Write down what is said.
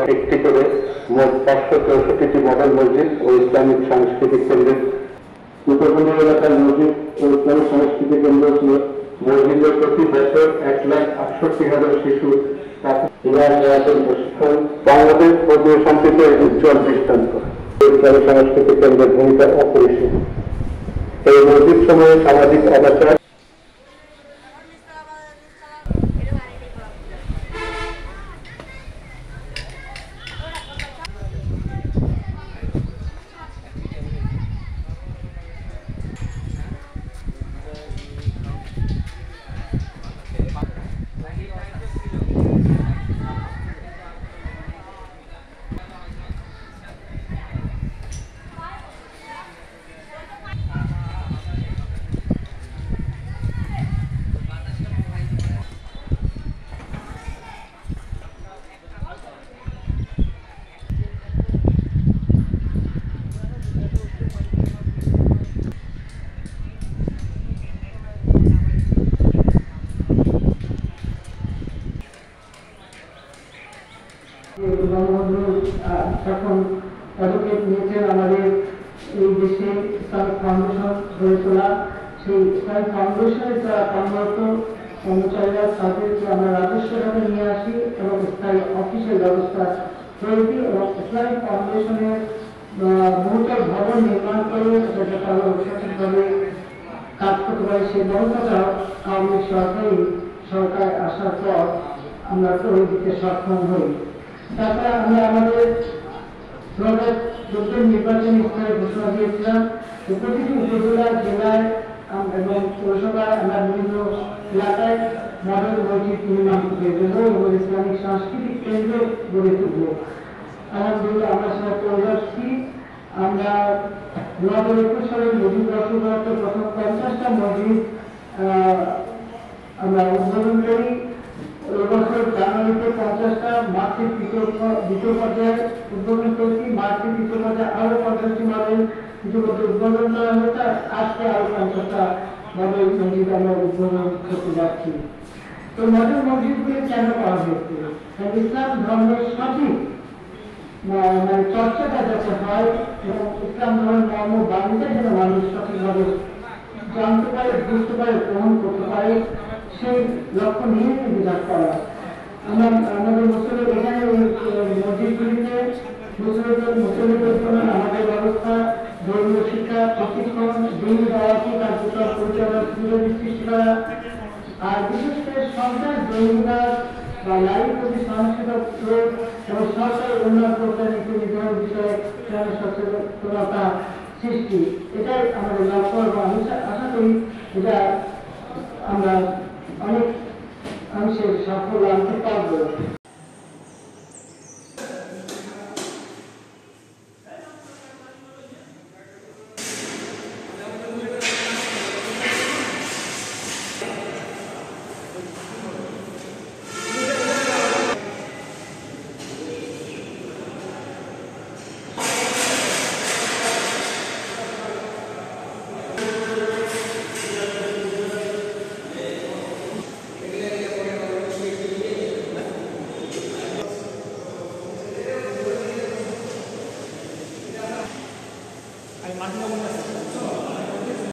একটি করে মোট 564টি মডেল মসজিদ ও ইসলামিক সাংস্কৃতিক কেন্দ্রের উপকূলীয় এলাকার মসজিদ ও ইসলামিক সাংস্কৃতিক কেন্দ্র ছিল। মসজিদের প্রতি বছর 1,68,000 শিশু প্রশিক্ষণ বাংলাদেশ ধর্মীয় শান্তিতে উজ্জ্বল দৃষ্টান্ত। ইসলামিক সাংস্কৃতিক কেন্দ্রের ভূমিকা অপরিসীম। এই মসজিদ সময়ে সামাজিক অনাচার তখন পদক্ষেপ নিয়েছেন আমাদের এই দেশে ইসলামিক ফাউন্ডেশন গড়ে তোলা। সেই ইসলামিক ফাউন্ডেশনের যারা কর্মরত কর্মচারীরা তাদেরকে আমরা রাজস্ব খাতে নিয়ে আসি এবং স্থায়ী অফিসের ব্যবস্থা করে দিই এবং ইসলামিক ফাউন্ডেশনের বহুতল ভবন নির্মাণ করে যাতে তারা সঠিকভাবে কাজ করতে পারে সেই ব্যবস্থাটাও আওয়ামী সরকার আসার পর আমরা করে দিতে সক্ষম হই। তারপরে আমরা আমাদের 2014 নির্বাচনী স্তরে ঘোষণা দিয়েছিলাম যে প্রতিটি উপজেলা জেলায় এবং পৌরসভায় আমরা বিভিন্ন এলাকায় মডেল মসজিদ নির্মাণ করতে দেবো এবং ইসলামিক সাংস্কৃতিক কেন্দ্র গড়ে তুলব। আলহামদুলিল্লাহ আমরা সেটা করে যাচ্ছি। আমরা 2021 সালের মসজিদ বর্ষবরণে প্রথম 50টা মসজিদ আমরা উদ্বোধন করি। এবছর জানুয়ারিতে 50টা, মার্চের দ্বিতীয় পর্যায়ে উদ্বোধন করেছি। মার্চের দ্বিতীয় পর্যায়ে আরো 50টি মডেল ইতিমধ্যে উদ্বোধন করা হয়েছে। আজকে আরো 50টা মডেল মসজিদ আমরা উদ্বোধন করতে যাচ্ছি। তো মডেল মসজিদগুলি কেন করা হয়েছে? ইসলাম ধর্মের সঠিক মানে চর্চাটা যাতে হয় এবং ইসলাম ধর্মের মর্ম বাণীটা যেন মানুষ সঠিকভাবে জানতে পারে, বুঝতে পারে, গ্রহণ করতে পারে, সেই লক্ষ্য নিয়ে বিকাশ করা। আমাদের মুসলিম এখানে মসজিদগুলিতে মুসলিমদের জন্য আমাদের ব্যবস্থা, ধর্মীয় শিক্ষা, প্রশিক্ষণ, দিনী দাওয়াতি কার্যক্রম পরিচালনার সুযোগ সৃষ্টি করা, আর বিশেষ করে সরকার জঙ্গিবাদ বা নারীর প্রতি সহিংসতা প্রয়োগ এবং সরকারের উন্নয়ন প্রচার নীতি নির্ধারণ বিষয়ে সচেতনতা সৃষ্টি, এটাই আমাদের লক্ষ্য এবং আমি আশা করি এটা আমরা অনেক অংশের সাফল্য আনতে পারবো।